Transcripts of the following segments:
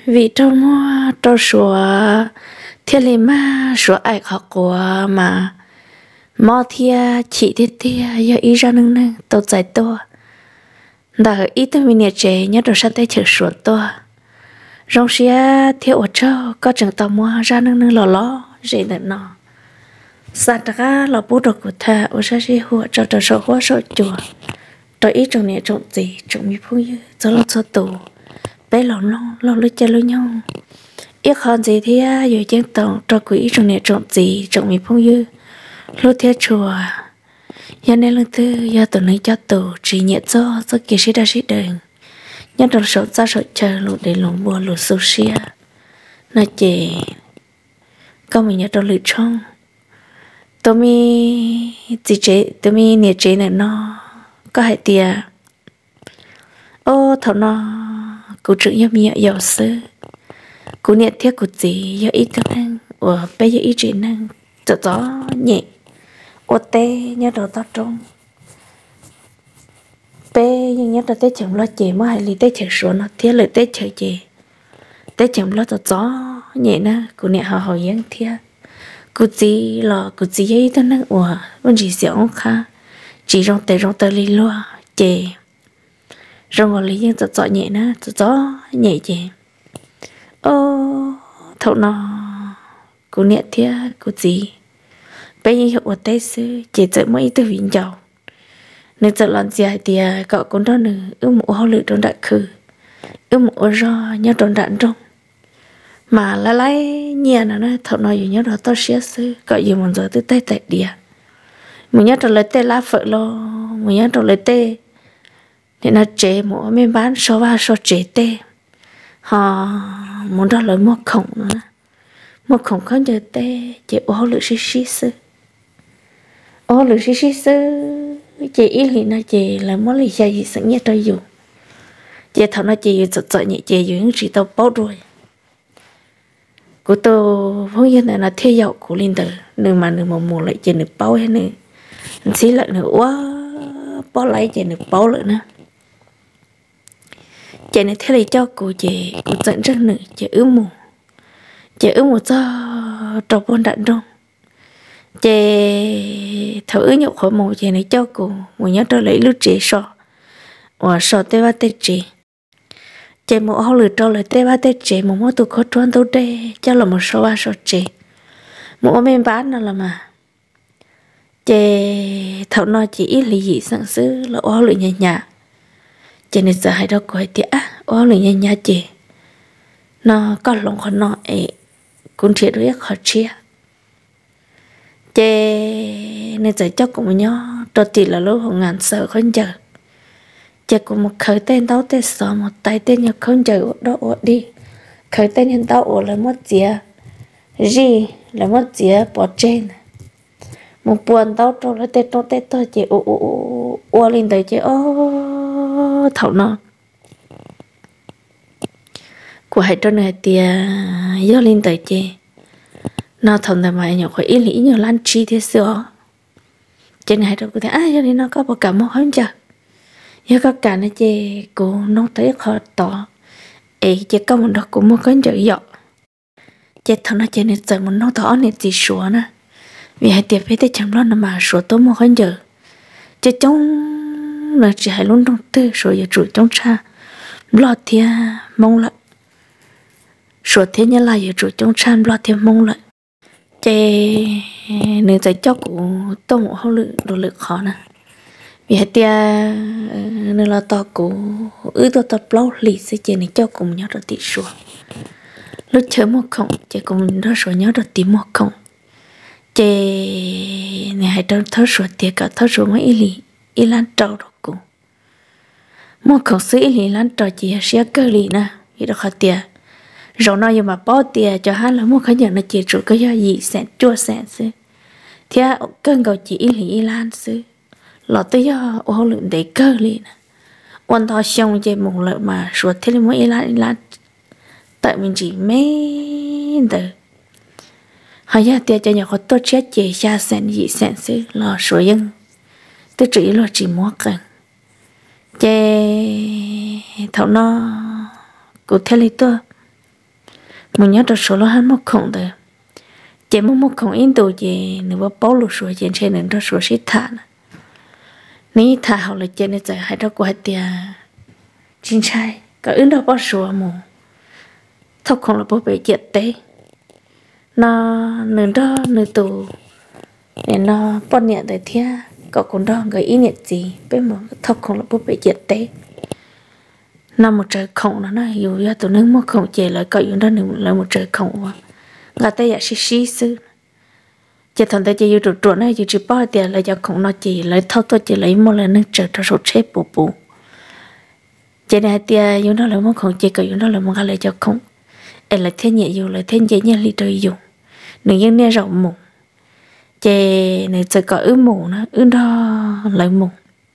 vì trong mua trong sủa thiên lý ma sủa ai học của mà mò thia chỉ thia giờ ý ra nưng nưng tôi giải tôi đã ít tới mình trẻ nhớ đồ sát tay chở sủa tôi rong xia theo ở châu có trường tàu mua ra nưng nưng lò dễ đợt nọ sát ra là bố đồ của thà ở ra gì hùa cho trò sổ hoa sổ chùa tôi ít trong này trộn gì trộn mi phong như cho lo cho tù bé lò lưỡi chơi lưỡi nhau ít hơn gì thì giờ trên tàu cho quỹ trong này trộn gì trộn mi phong như lối theo chùa giờ này lần thứ giờ tụi này cho tù chỉ nhẹ cho kia sĩ đa sĩ đường nhớ đầu sổ ra sổ chờ lụt để lụt bùa lụt sushi nó chỉ có mình nhớ đầu lụt trong tôi mi chỉ chế tôi mi nhiệt chế này nó có hai tia ô thằng nó cụ trưởng nhớ miệng giàu sư cụ nhiệt thiết cụ gì giờ ít thôi năng bây giờ ít chuyện năng gió nhẹ ô tê nhớ đầu tao trong bé nhưng nhớ đầu tê chậm lo chè mà hay li tê chè sữa nó thiết lời tê chè chè tê chậm lo gió nhẹ nè cụ nhiệt hào hào giang thiết cụ gì là cụ gì ấy thôi năng vẫn chỉ xẻo khá chỉ trong tê li loa chè rong ở lý nhưng gió nhẹ nè gió nhẹ chè ô thầu nó cụ nhiệt thiết cụ gì bây giờ hiệu tết sư chỉ chơi mấy từ vĩnh giàu nên giờ làm gì thì cậu cũng đó nữa mũ họ lựa trong đại khử mũ do nhớ trong đạn trong mà lấy nhẹ nó thợ nói gì nhớ đó tao xé sư cậu gì một giờ tới tay địa mình nhớ trong lấy tê lá phở lo mình nhớ trong lấy tê nên là chế mũ bên bán số ba số chế tê họ muốn đó lấy mua khổng không giờ tê chế họ lựa xí sư lựa xí sư chị ý thì nó chị là món lý do gì sẵn nhất trời dù chị thằng nó chị sợ nhẹ chị dù những gì tao báo rồi của tôi phong nhiên này là theo dõi của linh tử nhưng mà mùa lại chị được báo hết nữa xí lại nữa quá báo lại chị được báo lại nữa chị này theo lý cho của chị của dẫn rất nữa chị ướm mù cho trò bốn đạn trong chị thử nhục khỏi mù chị này cho cô mù nhớ cho lấy lúc chị sọ tê ba tê chị mù họ lựa cho lấy tê ba tê chị mù mua tụ khó trốn tụ đê cho là một số ba số chị mù bên bán nó là mà chị thầu nói chị ít lý gì sáng sứ là họ lựa nhà chị này giờ hay đâu coi tía họ lựa nhà chị nó có lòng khó nói cũng chỉ đối khó chia chê nên giờ cho cũng nhau đầu tiên là lúc họ ngàn sợ không chờ chê cũng một khởi tên tao tên sợ một tay tên nhau không chờ đó đi khởi tên nhân tao là mất dìa gì là mất dìa bỏ trên một buồn tao cho nó tên tôi chê lên tới chê thầu nó của hai trò này thì do lên tới chê nó thầm là mày nhỏ khỏi ý lý nhiều lan chi thế xưa trên này đâu có thể cho nên nó có một cảm một hơn chưa giờ có cả này chị cô nó thấy khó tỏ chị có một đợt cũng một cái chữ dọ chị thằng nó trên này giờ một nó tỏ này chỉ sủa nè vì hai tiệp với tay chăm lo nó mà sủa tối một cái giờ chị trong là chỉ hai luôn trong tư rồi giờ chủ trong cha lo thia mong lại sủa thế nhớ là giờ chủ trong cha lo thia mong lại chị nếu giải cho của tôi một hậu lực đồ lực khó nè vì hai tia nên là to của tôi tập lâu lì sẽ chị này cho cùng nhau được tỷ số lúc chơi một khổng chị cùng đó số nhau được tỷ một khổng chị này hai trong thớt số tiền cả thớt số mấy ý lan trâu được cùng một khổng sĩ ý lan trâu chị sẽ cơ lì nè vì đó khó tiền rồi nói mà bỏ tiền cho hắn là một cái nhận là chỉ chủ cái gì sẽ chua sẽ sư thì cơn cầu chỉ ý lan sư lọ tới do ô lượng để cơ liền quan thọ xong chơi một lợi mà suốt thế mới ý lan tại mình chỉ mấy từ hỏi ra tiền cho nhà có tốt chết chỉ xa sen gì sen sư lọ sủa dân tôi chỉ mua cần chơi thầu nó cụ thể lý tôi mình nhớ được số lo hắn một khổng đấy chị một khổng in đồ gì nếu mà bao lụt số chị trên nên đó số xí thả ní thả họ là chị nên chạy hai đó qua tiền chính trai có ứng đó bao số mù thóc không là bao bể chết đấy nó nên đó nên tù nên nó bao nhiêu tại thia có con đó người ý niệm gì bên một thóc không là bao bể chết đấy năm một trời khổng nó dù ra tụi nó mất khổng chè lại có những đó là một trời khổng người ta giả xí xứ chỉ thằng ta chỉ yêu trụ trụ này chỉ bao tiền là do khổng nó chỉ lấy thâu tôi chỉ lấy một lần nó trở ra số xếp bù bù chỉ này tiền những đó là mất khổng chỉ có những đó là một cái lấy cho khổng em lại thêm nhẹ dù lại thêm dễ nhẹ li trời dùng nếu như nghe rộng mù chỉ này sẽ có ứ mù nó ứ đó lại mù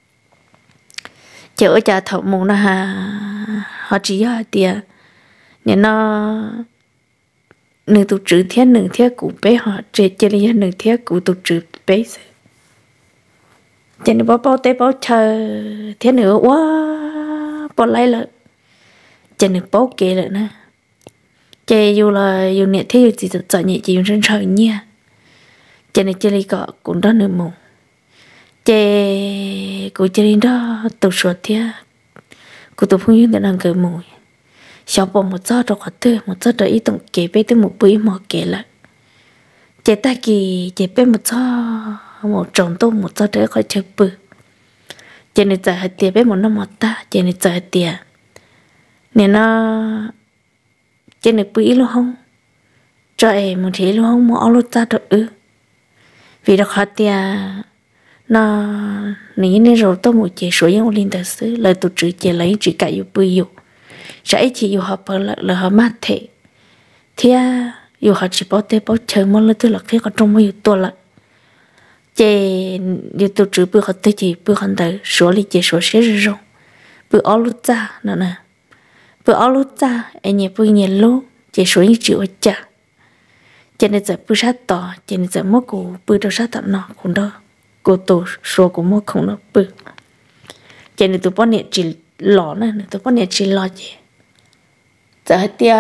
chỉ ở nhà thầu mù nó họ chỉ có tiền nên nó nửa tụ chữ thiên nửa thiên cụ bé họ chơi chơi là nửa thiên cụ tụ chữ bé cho nên bao tế bao chờ thiên nửa quá bao lấy lại cho nên bao kê lại nè chơi dù là dù nhẹ thế dù chỉ tự chọn nhẹ chỉ dùng trên trời nha cho nên chơi có cũng đó nửa mù chơi cụ chơi đó tụ sửa thiên cụ tụ phong duyên để làm cái mù sau bỏ một giọt rồi có thứ một giọt rồi ý tổng kể bé tới một bữa mò kể lại chế ta kỳ chế bé một giọt một trồng tôm một giọt đấy khỏi chơi bự chế này giờ hạt tiền bé một năm một ta chế này giờ hạt tiền nên nó chế này bự luôn không cho em một thế luôn không một áo lót ra được vì đó hạt tiền nó nếu như rồi tôi một chế số những linh tài xứ lời tụt chữ chế lấy chỉ cả yêu bự yêu trái chỉ yêu họ bờ là họ mát thế thì yêu họ chỉ bảo tế bảo chờ mà là tôi là khi còn trong mấy tuổi là chế yêu tôi chỉ bữa họ tới chỉ bữa họ tới số li chế số sẽ rồi bữa áo lút ra nè bữa áo lút ra anh nhẹ bữa nhẹ lú chế số như chịu chả cho nên giờ bữa sát tỏ cho nên giờ mất của bữa đâu sát tận nọ cũng đó của tổ số của mất không nó bữa cho nên tôi bảo nhẹ chỉ lọ nè tôi bảo nhẹ chỉ lọ gì giờ tia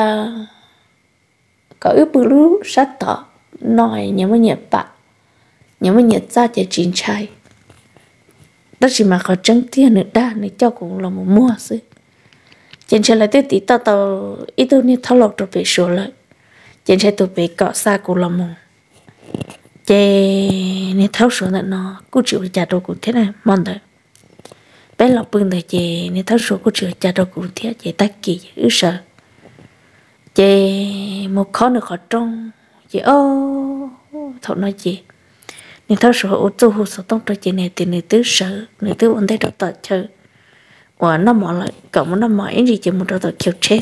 có ước bự lú sát tỏ nói nhớ mới nhật bạc nhớ mới nhật ra cho chín trai đó chỉ mà có trắng tiền nữa đa này cho cũng là một mua xí trên xe lại tới tí tao tao ít tôi nên tháo lọc rồi bị sửa lại trên xe tôi bị cọ xa cũng là một chê nên tháo sửa lại nó cũng chịu trả đồ cũng thế này mong đợi bé lọc bưng tại chê nên tháo sửa cũng chịu trả đồ cũng thế chê tắc kỳ ư sợ chị một khó được khó trong chị ô thọ nói chị nên thao số ô tô hồ sơ tông cho chị này tiền này tứ sở này tứ vấn đề đó tờ chơi và nó mỏ lại cộng nó mỏ gì chị một đó tờ kiểu chết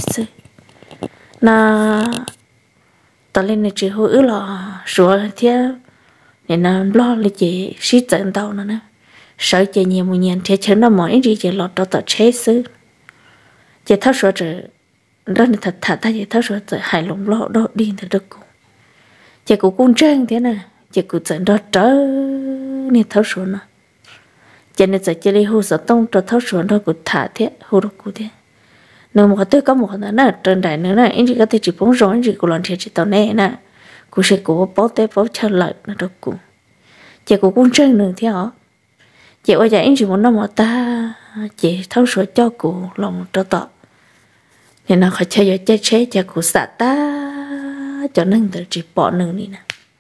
na tờ lên này chị hối là số thế nên là lo là chị xí trận tao nữa nè sợ chị nhiều một nhiều thế chứ nó mỏ gì chị lọt đó tờ chết chị thao số trời đó là thật thật ta chỉ tháo số tự hài lòng lo đó đi thật được cô chị cũng trang thế này chị cũng dẫn đó trở nên tháo số nó cho nên giờ chị đi hồ sơ tông cho tháo số đó cũng thả thế hồ đó cũng thế nếu mà tôi có một cái nào trên đại nữa này anh chị có thể chỉ bóng rồi anh chị cũng làm thiệt chỉ tao nè nè cũng sẽ cũng bảo tế bảo chờ lại nó được cô chị cũng trang nữa thế hả chị bây giờ anh chị muốn nói mà ta chị tháo số cho cô lòng cho tao nên nó phải chơi chơi chơi cho cụ xã ta cho nên tự chỉ bỏ nương đi nè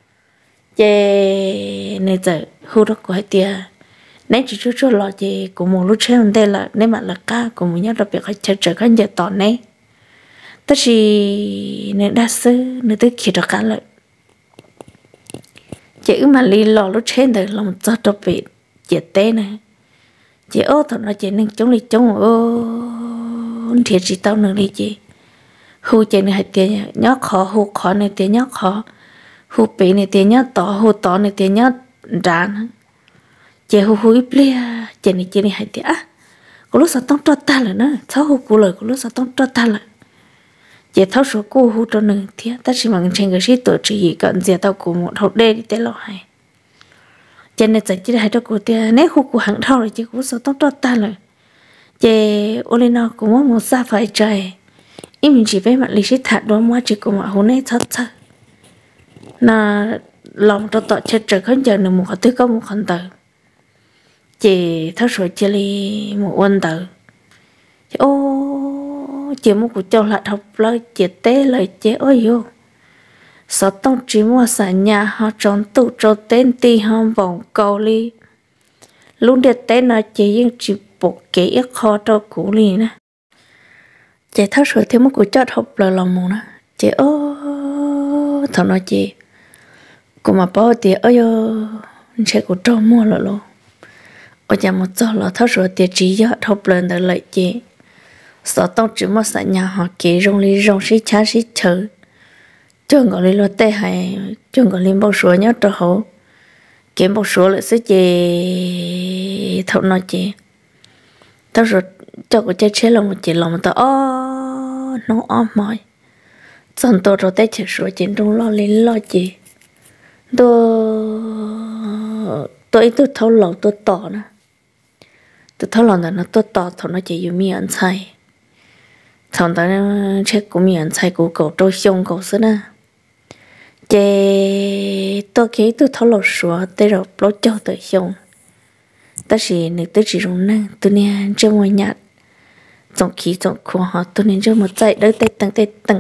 chơi nên giờ hú đó của hai tia nếu chỉ chút lo chơi của một lúc chơi đây là nếu mà là cá của một nhát đặc biệt phải chơi chơi cái giờ tỏ này tất chỉ nên đa số nên tới khi đó cá lại chỉ mà li lo lúc chơi đây là một rất đặc biệt chơi tê này chị ô thằng nó chơi nên chống đi chống thiệt chỉ tao nương đi chị hú chơi này hay tiền nhóc khó hú khó này tiền nhóc khó hú bị này tiền nhóc tỏ hú tỏ này tiền nhóc đàn chị hú ít lia chơi này hay tiền có lúc sao tông cho ta lại nữa sao hú cú lời có lúc sao tông cho ta lại chị tháo số cú hú cho nương thiệt ta chỉ bằng trên cái gì tổ chỉ cần gì tao cũng một hộp đê đi tới lo hay chơi này chỉ hay cho cô tiền nếu hú cú hàng thao rồi chị cũng sao tông cho ta lại chị Olena cũng muốn một xa phải trời ý mình chỉ về mặt lý sĩ thật đó mà chỉ có mà hôm nay thật thật là lòng tôi tọt chết trở khấn giờ nữa một cái có một con tờ chị thật sự chỉ li một quân tờ ô chị một cuộc trò lại học lời chị té lời chị ơi vô sao tông chỉ mua xả nhà họ tròn tụ cho tên ti họ vòng cầu li luôn để tên là chị nhưng chỉ bộ kỹ ít khó cho cũ li nè chị thật sự thêm một cuộc trò học lời lòng một nè chị ô thằng nói chị cô mà bao tiền ơi sẽ có trò mua rồi luôn ở nhà một chỗ là tháo rửa tiền chỉ do học lên để lại chị sợ tông chỉ một xã nhà họ kỹ rong lý rong xí chá xí chờ trường gọi lý lo tê hay trường gọi lý bao số nhớ cho hậu kiếm bao số lại sẽ chị thâu nói chị tháo rửa cho cái chơi chế lòng một chị lòng tao nó ôm mỏi xong tôi rồi tết chơi số chị trong lo lý lo chị tôi thâu lòng tôi tỏ nè tôi thâu lòng là nó tôi tỏ thằng nó chỉ dùng miệng xài thằng ta chết của miệng xài của cậu trôi sông cậu xí nè chế tôi nghĩ tôi thâu lòng số tới rồi lối cho tới sông ta chỉนึกtới chỉ dùng năng tôi nè chưa ngoài nhạt trong khí trong khu họ tôi nên chưa một chạy đỡ tay tầng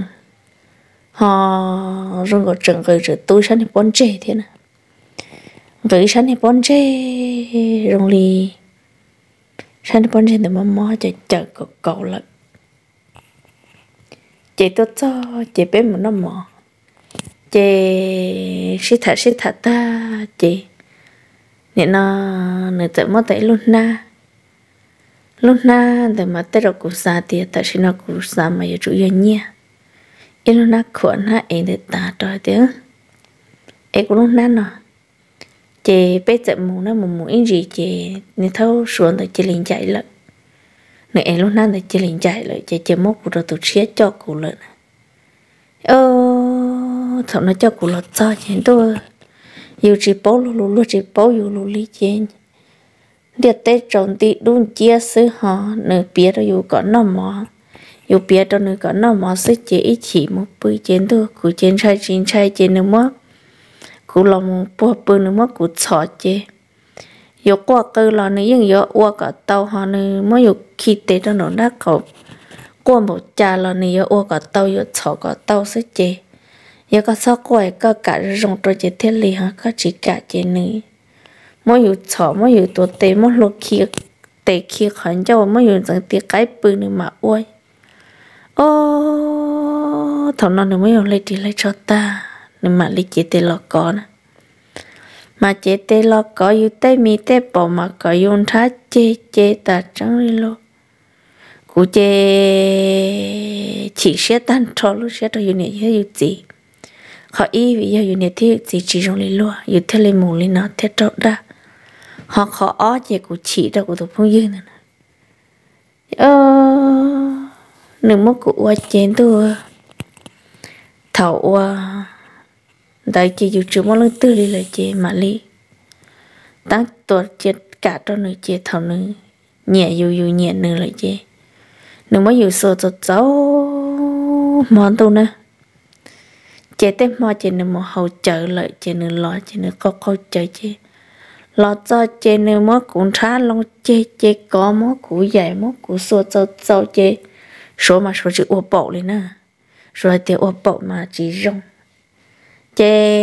họ rồi có trường người rồi tôi sáng thì bón chè thế nè với sáng thì bón chè rong lì sáng thì bón chè thì mò chờ cậu lại chị tôi cho chị bé một nó mò chị xí thật ta chị nên nó tự mất tay luôn na để mà tay rồi cũng xa thì tại sao nó cũng xa mà chủ yếu nha em luôn na khuẩn ha em để ta trời tiếng em cũng luôn na nè chị bé chậm mù nó mù in gì chị nên thâu xuống rồi chị liền chạy lại nên em luôn na rồi chị liền chạy lại chị mốt của rồi tụt xé cho cụ lại thằng nó cho cụ lọt cho chị tôi yêu chị bố luôn chị bố yêu luôn lý chị để tết tròn tị đun chia sứ họ nửa bia rồi yêu có nó mò yêu bia cho nửa có nó mò sứ chị chỉ một bữa chén thôi cụ chén trai chén nữa mất cụ lòng bùa bữa nữa mất cụ xỏ chị yêu qua cơ là nữa nhưng yêu qua cả tàu họ nữa mới yêu khi tết cho nó đã cậu qua một trà là nữa yêu qua cả tàu yêu xỏ cả tàu sứ chị yêu cả sao quay cả cả rong cho chị thế li hả cả chỉ cả chị nữa mỗi yêu chó mỗi yêuตัวเตmỗi lô kia tệ kia khẩn cho mỗi yêu rằng tiệt cái bự nữa mà ôi thằng nó nữa mỗi yêu lấy đi lấy cho ta nữa mà lấy chị tê lo có nè mà chị tê lo có yêu tê mi tê bỏ mà có yêu thá chê ta chẳng đi lo cụ chê chỉ sẽ tan cho lúc sẽ cho yêu này yêu gì họ y vì yêu này thì gì chỉ trong lý lo yêu thế lên mù lên nó thế trộn ra họ khó ó chị của chị đâu của tôi không dư nữa đừng mất của qua chén tôi thầu đại chị dù chưa mất lương tư đi lại chị mà đi tăng tuột chết cả cho nữ chị thầu nữ nhẹ dù nhẹ nữ lại chị đừng mới dù sơ cho cháu món tôi nè chị tên mò chị đừng mà hậu trợ lại chị đừng lo chị đừng có câu trợ chị lo cho chị nếu mà cũng khá long chị có mà cũng dạy mà cũng số cho chị số mà số chị ua bộ lên nè rồi thì ua bộ mà chỉ rong chị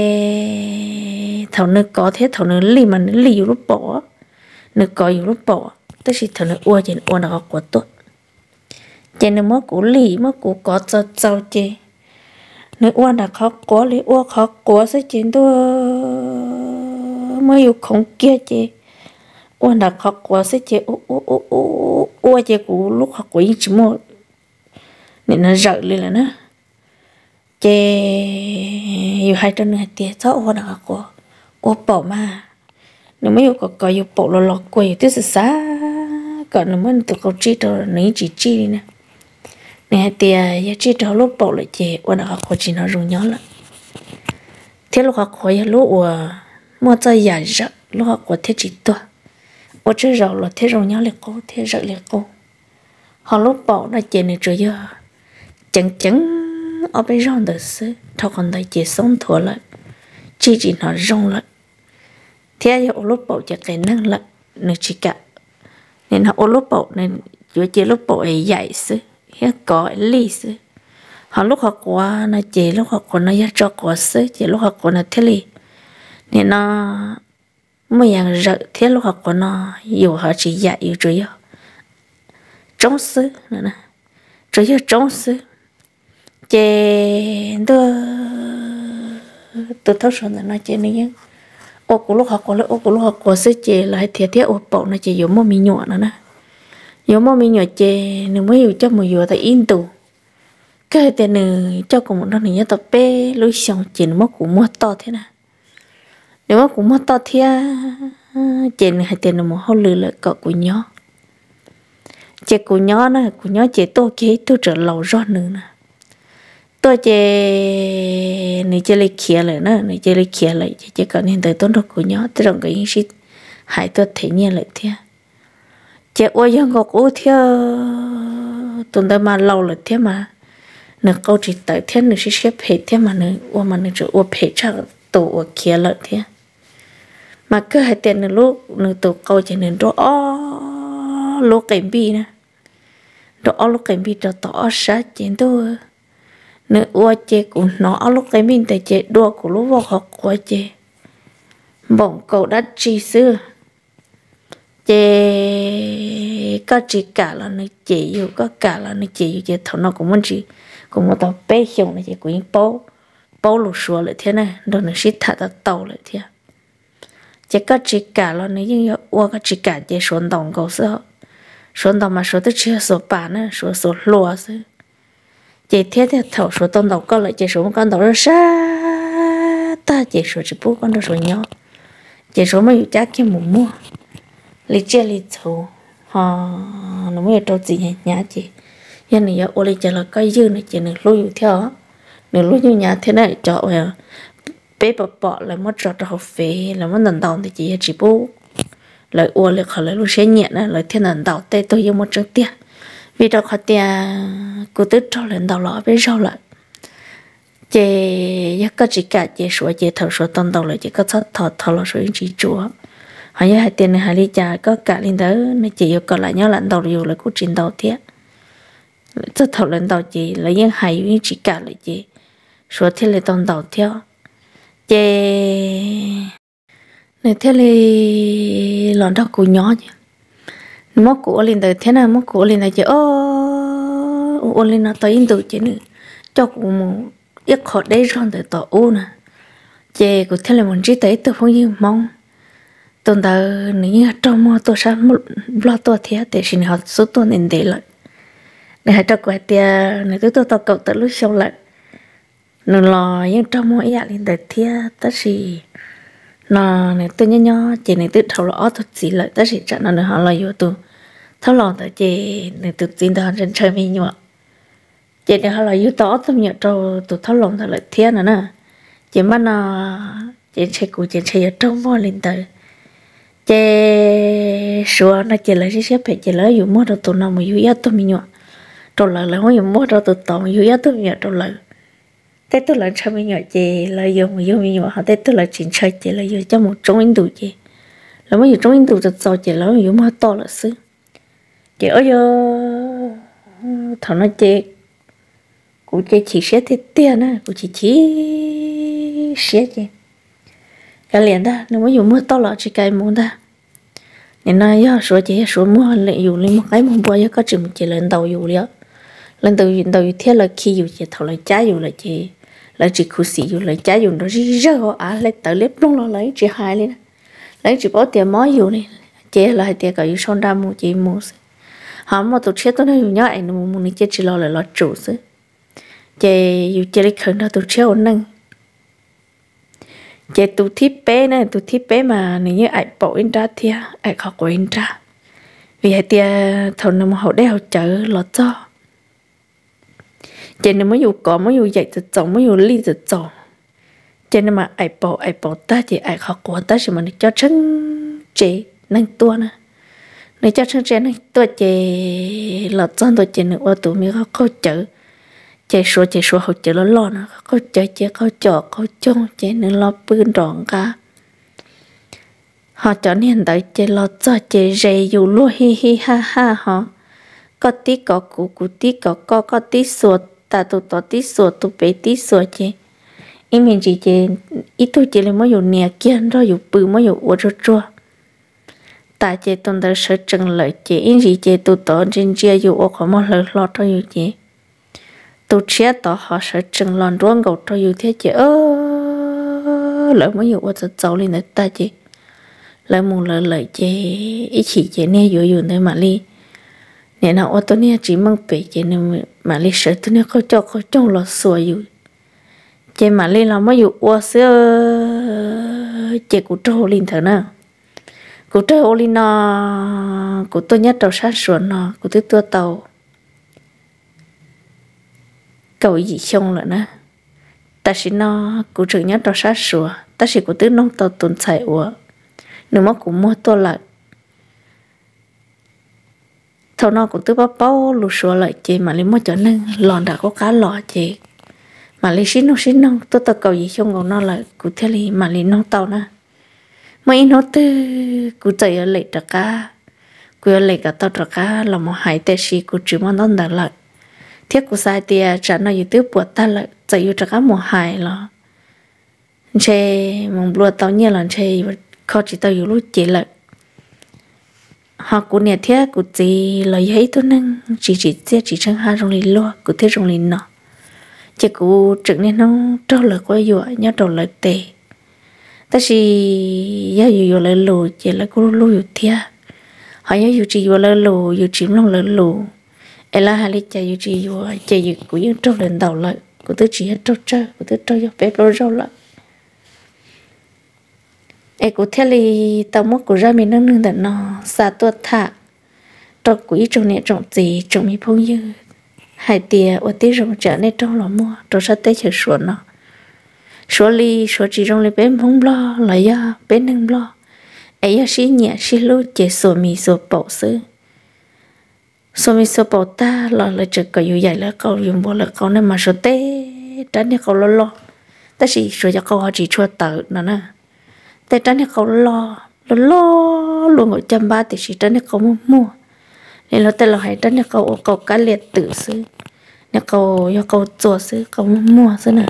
thầu nữ có thế thầu nữ lì mà nữ lì lúc bỏ nữ có lúc bỏ tức là thầu nữ ua chị ua nó có tốt chị nếu mà cũng lì mà cũng có cho chị nữ ua là khó quá lấy ua khó quá sẽ chị tôi mới yêu không kia chị ua là khó quá sẽ chị ua chị cũng lúc khó quá chỉ một nên nó rợ lên là nó chị yêu 200 người tiền cho ua là khó quá ua bỏ mà nếu mới yêu có yêu bỏ lo quay tức là xa còn nếu mới tụi con chi đó nếu chỉ đi nè nè tiền ya chi đó lúc bỏ lại chị ua là khó quá chỉ nó rung nhớ lại thế lúc khó quá lúc ua mua cho giả rợ lúc họ có thế chỉ to ở trên rau là thế rau nhớ lại cô thế rợ lại cô họ lúc bỏ là chị này trời giờ chẳng chẳng ở bên rong được xứ thâu còn thấy chỉ sống thua lại chỉ nó rong lại thế giờ lúc bộ chỉ cái năng lại nó chỉ cả nên họ lúc bộ nên vừa chỉ lúc bộ ấy dạy xứ hết có lý xứ họ lúc họ qua nó chỉ lúc họ qua nó giờ cho qua xứ chỉ lúc họ qua nó thế li nên nó mới yang rợ thế lúc họ qua nó dù họ chỉ dạy dù chủ yếu trong xứ nữa nè chủ yếu trong xứ chế tôi thấu xong là nó chế này ô của lúc học là ô của lúc học của sư chế lại thiệt thiệt ô bộ nó chế dùng một mình nhọ nữa nè dùng một mình nhọ chế nếu mới dùng cho một vừa thì in tù cái tên này cho cùng một đôi này tập bé lối xong chế nó cũng mua to thế nè nếu mà cũng mua to thế chế này hai tên là một hậu lừa lại cọ của nhỏ chế của nhỏ nè của nhỏ chế tôi kia tôi trở lâu rồi nữa nè tôi chơi này chơi lấy kia lại nữa này chơi lấy kia lại chơi còn hiện tại tôi đâu có nhớ tôi đồng cái gì hãy tôi thấy nhiên lại thế chơi ôi giang ngọc ôi thế tuần tới mà lâu lại thế mà nè câu chỉ tới thế nè sẽ xếp hết thế mà nè ôi mà nè chỗ ôi hết chắc tổ ôi kia lại thế mà cứ hai tiền nè lúc nè tổ câu chỉ nè đó lúc cảnh bi nè đó lúc cảnh bi cho tỏ sát chuyện tôi nếu ua chế cũng nó lúc cái mình tại chế đua của lúc vào học của chế bỏng cậu đã chi xưa chế có chỉ cả là nó chế yêu có cả là nó chế yêu chế thằng nó cũng muốn chỉ cũng một tàu bé xong này chế cũng bao lụt xua lại thế này rồi nó xịt thả ta tàu lại thế chế có chỉ cả là nó như ua có chỉ cả chế xuân đồng cậu xuân đồng mà số tới chưa số bản á số lúa xưa chị thế thì thầu số tông đầu có lại chị số một con đầu rất xa ta chị số chỉ bố con đầu số nhỏ chị số mới chắc cái mùng mua lấy chia lấy thầu nó mới trâu gì nhà chị giờ này giờ ô lấy chỉ là cái dư này chị này lui theo này lui như nhà thế này cho bé bỏ lại mất trò trò phê là mất lần đầu thì chị chỉ bố lại ô lại khỏi lại lui xe nhẹ này lại thiên lần đầu tê tôi yêu một trứng tiền vì đó họ tiền cô tức cho lên đầu lọ bên sau lại chị có chỉ cả chị sửa chị thầu sửa tông đầu lại chị có thọ là sửa chỉ chúa họ nhớ hai tiền này hai ly trà có cả lên đó nên chị yêu còn lại nhớ lần đầu rồi lại cũng trình đầu thế rất thầu lên đầu chị là những hai những chỉ cả lại chị sửa thế là tông đầu theo chị này thế là lần đầu của nhỏ chứ mất của lên tới thế nào mất của lên là chị ô lên nó tới in từ chị nữa cho cũng ít khó đấy rồi tới tỏ ô nè chị cũng thế là mình chỉ tới từ phong như mong tuần đầu nếu trong mùa tôi sẽ lo tôi thế để xin họ số tôi nên để lại để hai trò quẹt tiền này tôi cậu tới lúc sau lại nó lo nhưng trong mùa ấy lên tới thế tất gì nó này tôi nhớ chị này tôi thầu lõ thật gì lại tất gì chẳng nó họ là vô tôi thấu lòng tại chị này tôi tin tao trên chơi mình nhọ chị này họ là vô tỏ tôi nhớ trâu tôi thấu lòng thật lại thiên nữa nè chị mà nó chị chơi của chị chơi ở trong môi lên tới chị xua nó chị lại xếp phải chị lấy vô mua đâu tôi nào mà vô giá tôi mình nhọ trâu lại là không vô mua đâu tôi tỏ mà vô giá tôi nhọ trâu lại thế tôi lại chơi mình nhọ chị lại vô mà vô mình nhọ họ thế tôi lại chỉnh chơi chị lại vô cho một trong những tụ chị là mấy trong những tụ thật giàu chị lấy vô mua to là xứ chị ở giờ thằng nó chị của chị chỉ xét thì tiền á của chị xét chị cái liền ta nếu mà dùng mua to là chỉ cái muốn ta nên nói giờ số chị số mua lại dùng lên một cái mua bao giờ có chừng chị lên tàu dùng liền lên tàu thiết là khi dùng chị thầu lại trái dùng là chị là chị khu sĩ dùng lại trái dùng nó rất họ lấy tờ lép luôn lo lấy chị hai lên lấy chị bỏ tiền mói dùng này chị là hai tiền cả dùng son đa mua chị mua họ mà tụi chết tôi nói nhớ anh nó muốn chết chỉ lo lại lo chủ chứ chị dù chị lấy khẩn đó tụi chết ổn năng chị tụi thiếp bé này tụi thiếp bé mà nếu như ai bỏ in ra thì ai khó có in ra vì hai tia thầu nó mà họ đeo chở lo cho chị nếu mới dù có mới dù dạy tự chồng mới dù ly tự chồng chị nếu mà ai bỏ ta chị ai khó có ta chỉ mà nó cho chân chị năng tua nè nếu cho chân trẻ này tôi chỉ là chân tôi chỉ nữa tụi mình có câu chữ chạy số họ chạy lo nó có chạy chạy có chọ có trông chạy nên lo bươn đòn cả họ cho nên đợi chạy lo cho chạy dày dù lúa hi hi ha ha họ có tí có cụ tí có tí sụt ta tụ tọ tí sụt tụ bé tí sụt chứ em mình chỉ chơi ít thôi chơi là mới dùng nè kia rồi dùng bự mới dùng uống chua ta chơi tuần tới sợ chừng lợi chơi em chỉ chơi tụ tọ trên chia dùng uống khỏi một lời lo thôi dùng chơi tụ chia tọ họ sợ chừng lon ruộng gạo thôi dùng thế chơi lợi mới dùng uống giàu lên đấy ta chơi lợi mùng lợi chơi ít chỉ chơi nè dùng đấy mà đi nè nào ô tô nè chỉ mong bị chơi nè mà đi sợ tôi nè có trong lò xùa dùng chơi mà lên là mới dùng uống sữa chơi cụ trâu lên thở nào cụ trâu lên nó cụ tôi nhát đầu sát sườn nó cụ tôi tàu cầu gì xong rồi nè ta chỉ nó cụ trưởng nhát đầu sát sườn ta chỉ cụ tôi nông tàu tuần chạy uống nếu mà cụ mua tôi lại thầu nó cũng tự bao lù xua lại chị mà lấy mua cho nên lòn đã có cá lò chị mà lấy xin nó tôi tao cầu gì không còn nó lại cụ thể là mà lấy nó tàu nè mấy nó tư cụ chạy ở lại trả cá cụ ở lại cả tao trả cá là một hai tệ xí cụ chỉ mong nó đặt lại thiết cụ sai tiền trả nó như tiếp buộc ta lại chạy ở trả cá một hai là chơi mong bùa tao nhiều lần chơi khó chỉ taoอยู่lúc chị lại họ cũng nè thế cũng chỉ lời ấy thôi nên chỉ chẳng hai trong liền lo cũng thế trong liền nọ chỉ cũng trực nên nó trâu lời quá dọa nhớ trâu lời tệ ta chỉ nhớ dụ lời lù chỉ là cũng lù dụ thế họ nhớ dụ chỉ dụ lời lù dụ chìm lòng lời lù em là hai lý chạy dụ chỉ dụ chạy dụ cũng như trâu lên đầu lại cũng tôi chỉ hết trâu chơi cũng tôi trâu bé trâu rau lại ai cũng theo li tao muốn của ra mình nâng để nó xa tuột thả trong quỹ trong này trong gì trong mi phong như hai tia ở tí trong chợ này trong lò mua trong sát tết chờ sủa nó sủa li sủa chỉ trong li bên phong lo là do bên nâng lo ấy là xí nhẹ xí lú chỉ sủa mì sủa bầu sứ sủa mì sủa bầu ta là chợ cậu dù dạy là cậu dùng bộ là cậu nên mà sủa tết tránh để cậu lo ta chỉ sủa cho cậu chỉ chua tợ nó nèแต่ตอนนี้เขารวมกับจำบ้าแต่สิตอนนี้เขามั่วเนี่ยเราแต่เราให้ตอนนี้เขาการเลียดตื่นซื้อเนี่ยเขาจวดซื้อเขามั่วซื้อน่ะ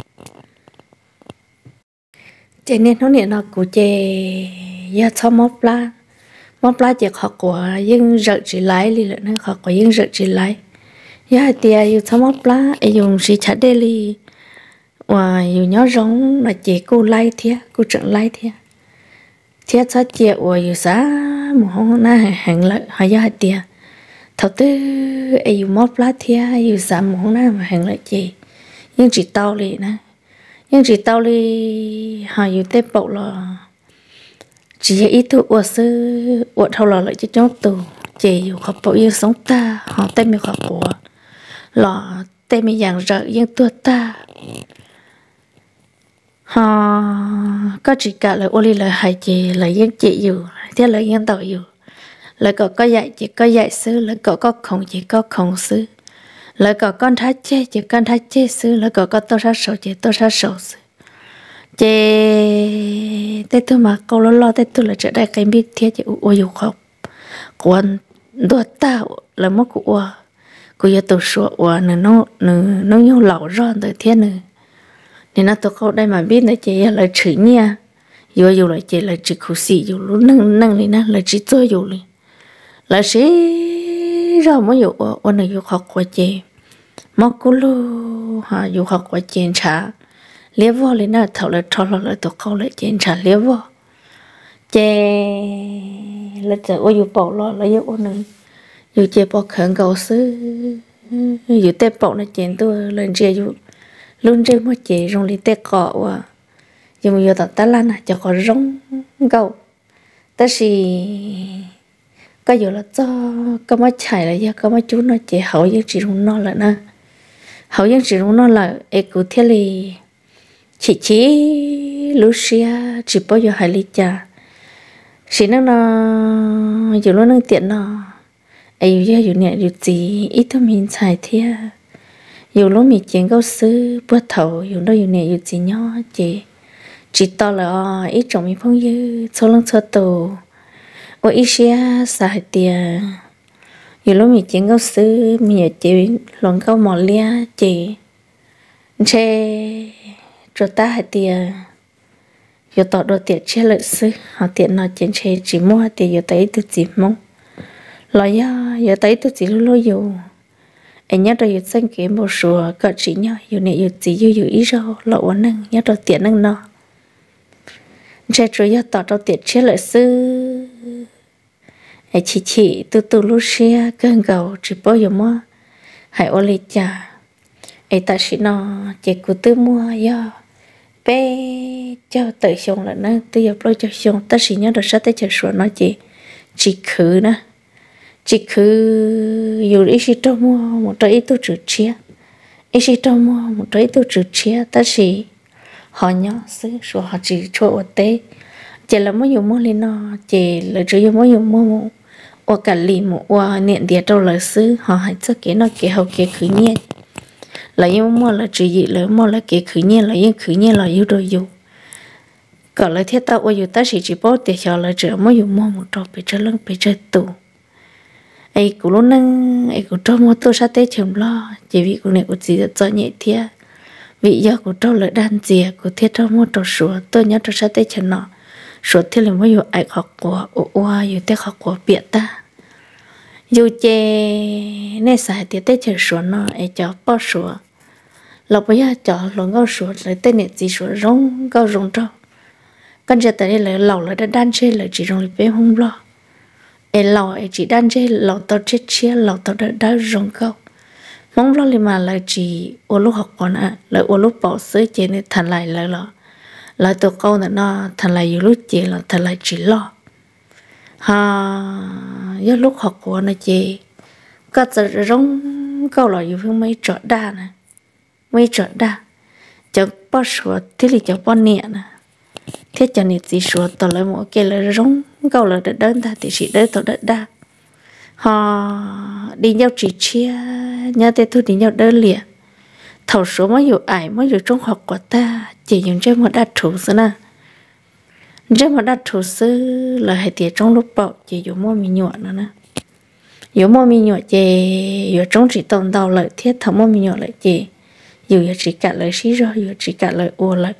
เจเนี่ยเขาเนี่ยเรากูเจยาชอบมอปลาเจเขากว่ายังรักจีไลเลยแหละนะเขากว่ายังรักจีไลยาเตียอยู่ชอบมอปลาไออยู่สิชัดเดลีvà dù nhớ giống là chị cô lay thế cô trận lay thế sao chị và dù giá một hôm nay hàng lại hay giá tiền thầu tư ai dù mót lá thế dù giá một hôm nay mà hàng lại chị nhưng chỉ tao đi nè nhưng chỉ tao đi hay dù tết bậu là chỉ ít thôi và sư và thầu là lại cho cháu tù chị dù họ bậu yêu sống ta họ tên mình họ của là tên mình dạng rợ nhưng tua ta họ có chỉ cả lời ô li lời hại chị lời dân chị dù thế lời dân tàu dù lời có dạy chị có dạy sư lời có khổng chị có khổng sư lời con thái chê chị con thái chê sư lời có tôi sát sầu chị tôi sát sầu sư chị tết tôi mà câu lo tết tôi là trở đây cái biết thế chị ô dù khóc còn đua tao là mất của giờ tôi sửa nó nhau lẩu ron tới thế nữa nên nó tôi câu đây mà biết là chị là chữ nha dù là chị là chữ khẩu sĩ dù lúc nâng lên nó là chỉ tôi dù lên là sĩ rồi mới dù ôn là dù học của chị mà cô lu ha dù học của chị trả liếc vô lên nó thầu là cho là tôi câu lại chị trả liếc vô chị là chị ôn dù bỏ lo là dù ôn này dù chị bỏ khẩn cầu sư dù tép bỏ là chị tôi lên chị dù luôn trên một chị rong đi tê cọ và giờ bây giờ ta lan à cho có rong gạo ta chỉ có giờ là cho có mấy chảy là giờ có mấy chú nó chị hậu dân chỉ rong nó là nè hậu dân chỉ rong nó là eco thế li chỉ Lucia chỉ bao giờ hai ly trà chỉ nó giờ nó tiện nó ai giờ giờ nè giờ gì ít thôi mình xài thế dù lúc mình chuyện câu sư bữa thầu dù đâu dù nè dù gì nhỏ chỉ to là ít trong mình phong như số lần số tù ở ít xia xài tiền dù lúc mình chuyện câu sư mình ở chị lần câu mò lia chị chê rồi ta hay tiền dù tọt đồ tiền che lợi sư họ tiền nó chuyện chê chỉ mua tiền dù tới từ chỉ mong lo ya dù tới từ chỉ lôi dù anh nhớ rồi sinh kế một số cỡ chỉ nhau dù này dù chỉ dù ý rồi lộ vấn năng nhớ rồi tiền năng nó chạy rồi giờ tỏ đầu tiền chết lợi sư anh chỉ từ lúc xưa cơn gầu chỉ bao giờ mua hãy ô lì chả anh ta chỉ nó chỉ cứ tự mua giờ bé cho tự xong là nó tự giờ bao cho xong ta chỉ nhớ được sát tới chờ số nó chỉ khử nè chỉ cứ dù ít khi cho mua một trái ít tôi trừ chia ít khi cho mua một trái ít tôi trừ chia ta chỉ họ nhỏ xứ rồi họ chỉ cho ở tế chỉ là mới dùng mua lên nó chỉ là chỉ dùng mới dùng mua ở cả lì một qua niệm địa đâu là xứ họ hay cho cái nó cái hậu cái khử nhiên là dùng mua là chỉ gì là mua là cái khử nhiên là những khử nhiên là yêu đồ dùng còn lại thiết tạo ở dùng ta chỉ bảo tiền cho là chỉ mới dùng mua một trò bị chơi lưng bị chơi tủ ấy cũng lúc nâng ấy cũng cho mua tôi sát tết chồng lo chỉ vì cô này cũng chỉ cho nhẹ thiệt vì giờ cũng cho lợi đan dìa cũng thiết cho mua trò sủa tôi nhớ trò sát tết chồng nọ sủa thiết là mới ai học của oa dù tết học của biệt ta dù chè nên xài tiết tết chồng sủa nọ ấy cho bao sủa lộc bây giờ cho lòng gạo sủa lấy tên này chỉ sủa rong gạo rong trâu con giờ tới đây là lẩu là đan chơi là chỉ rong lấy không lo em lò em chỉ đan chơi lò tao chết chia lò tao đã rong câu mong lo liền mà là chỉ ô lúc học còn là ô lúc bỏ sữa chế nên thành lại là tao câu là nó thành lại nhiều lúc chế là thành lại chỉ lo do lúc học của nó chế có giờ rong câu là nhiều phương mấy trọ đa nè mấy trọ đa cho bao sữa thế thì cho bao nhẹ nè thế cho nên chỉ sửa tao lại một cái là rong câu là đợt đơn ta thì chỉ đỡ tao đợt đa họ đi nhau chỉ chia nhau thế thôi đi nhau đơn liền thầu số mớiอยู่mớiอยู่trong học của ta chỉ dùng trên một đắt thủ xưa nè trên một đắt thủ xưa là hay tiệt trong lúc bảo chỉ dùng mua mì nhọn nữa nè dùng mua mì nhọn chỉ dùng trong chỉ tồn đầu lợi thiết thầu mua mì nhọn lợi chỉ dùng chỉ cả lợi xí rồi dùng chỉ cả lợi u lợi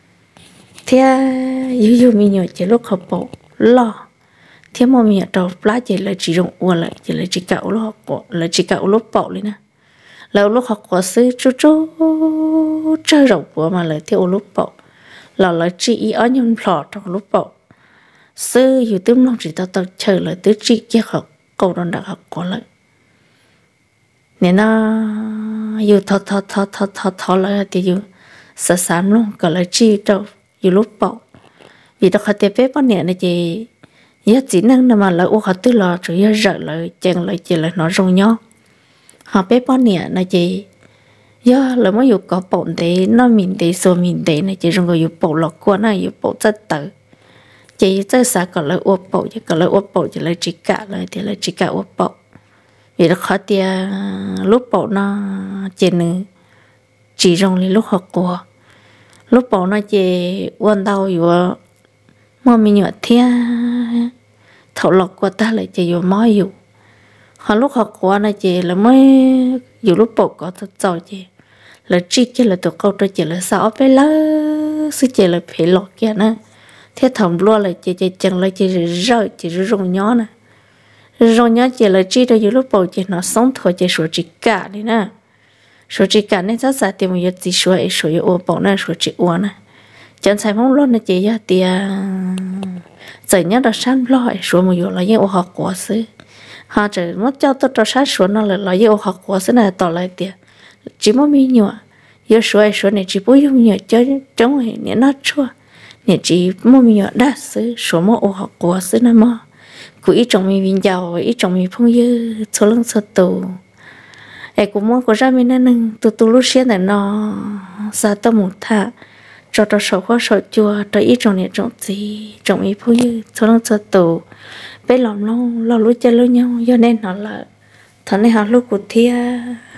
thế dù mình nhớ chỉ lúc học bộ lo thế mà mình nhớ đầu lá chỉ là chỉ dùng uổng lại chỉ là chỉ cạo lúc học bộ là chỉ cạo lúc bộ lên nè là lúc học của sư chú chơi rộng của mà lại theo lúc bộ là chỉ ở những plot trong lúc bộ sư dù tụi nó chỉ tao chơi là tụi chỉ kia học câu đòn đặc học của lại nên nó dù thọ lại thì dù sợ sám luôn còn là chỉ đâu dù lúc bỏ vì đó họ tiếp bé bao nhiêu này chị nhớ chỉ năng mà lại ô họ tư lò rồi giờ rợ lại chèn lại chỉ là nó rong nhau họ bé bao nhiêu này chị giờ là mới dù có bổn để nó mình để số mình để này chị rong rồi dù bỏ lọt qua này dù bỏ rất tử chị rất sợ còn lại ô bỏ chứ còn lại ô bỏ chỉ là chỉ cả lại thì là chỉ cả ô bỏ vì đó họ tia lúc bỏ nó trên chỉ rong lên lúc họ qua lúc bỏ nó chỉ quan đầu vừa mà mình nhớ thia thầu lộc của ta lại chỉ vừa mớiอยู่họ lúc học qua nó chỉ là mớiอยู่lúc bỏ có thật giỏi chỉ là chỉ cái là tụi câu tôi chỉ là sao phải lá sự chỉ là phải lọt kia nè thế thầm luôn là chỉ chẳng là chỉ rong nhỏ nè rong nhỏ chỉ là chỉ làอยู่lúc bỏ chỉ nó sống thôi chỉ số chỉ cả đi nè số chỉ cả nên rất là tiền một chỉ số ô bảo này số chỉ uốn này chẳng sai mong luôn là chỉ ra tiền giờ nhớ đó sáng lo số một là những ô học quá xứ họ chỉ mất cho tôi cho sát số nó là những ô học quá xứ nàyต่อlại tiền chỉ muốn mi nhựa giờ số này chỉ bôi nhựa cho trong này nó chua này chỉ muốn mi nhựa đa xứ số một ô học quá xứ này mà cứ ít trong mi vinh giàu ít trong mi phong dư số lượng số tù em cũng muốn có ra mình nên tụi lúc xưa này nó ra tao một thà cho sầu hoa sầu chua cho ít trong này trong gì trong ít phụ như cho nó cho tù bé lòng lo lúc chơi lúc nhau cho nên nó là thằng này họ lúc của thia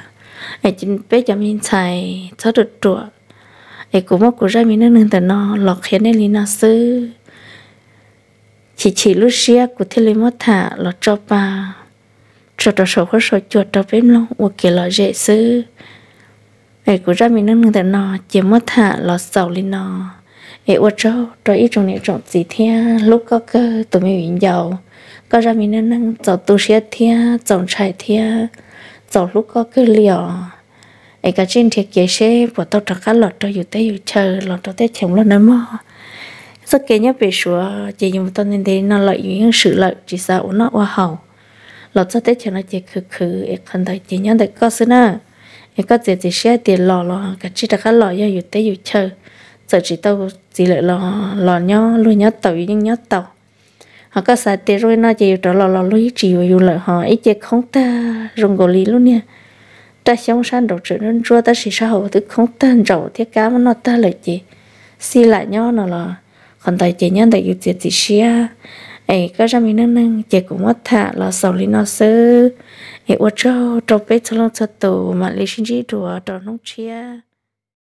ai chính bé cho mình xài cho được trọ ai cũng mất của ra mình nên từ nó lọt khiến nên lina sư chỉ lúc xưa của thế li mất thả lọt cho bà cho tao sầu khó sầu chuột tao bên luôn hoặc kia lọt dễ sư ai của ra mình nên từ nó chỉ mất thả lọt sầu li nó ai ở cho ít trong này trong gì thế lúc có cơ tụi mình giàu có ra mình nên giàu tu sửa thế giàu trai thế giàu lúc có cơ liều ấy cái trên thiệt kế xe của tao trả cá lọt cho dù tới dù chờ lọt cho tới chồng lo nấm mò rất kể nhớ về số chỉ dùng tao nên thế nó lợi những sự lợi chỉ sao nó hoa hậu lọt cho tới chồng nó chỉ khử ấy không thấy chỉ nhớ được có xưa nữa ấy có gì xe tiền lò cái chỉ trả cá lọt cho dù tới dù chờ giờ chỉ tao chỉ lợi lò nhớ lui nhớ tàu nhưng nhớ tàu họ có xài tiền rồi nó chỉ trở lò lui chỉ vào dù lợi họ ít chỉ không ta rong gò lì luôn nha ta sống san đầu trở nên chua ta chỉ sao thứ không tan rầu thiết cá mà nó ta lại chị xí lại nhau nó là còn tại chị nhân tại yêu chị xia ấy cái ra mình nên chị cũng mất thả là sau li nó sơ ấy ở cho bé cho nó cho tù mà lấy xin chỉ đùa cho nó chia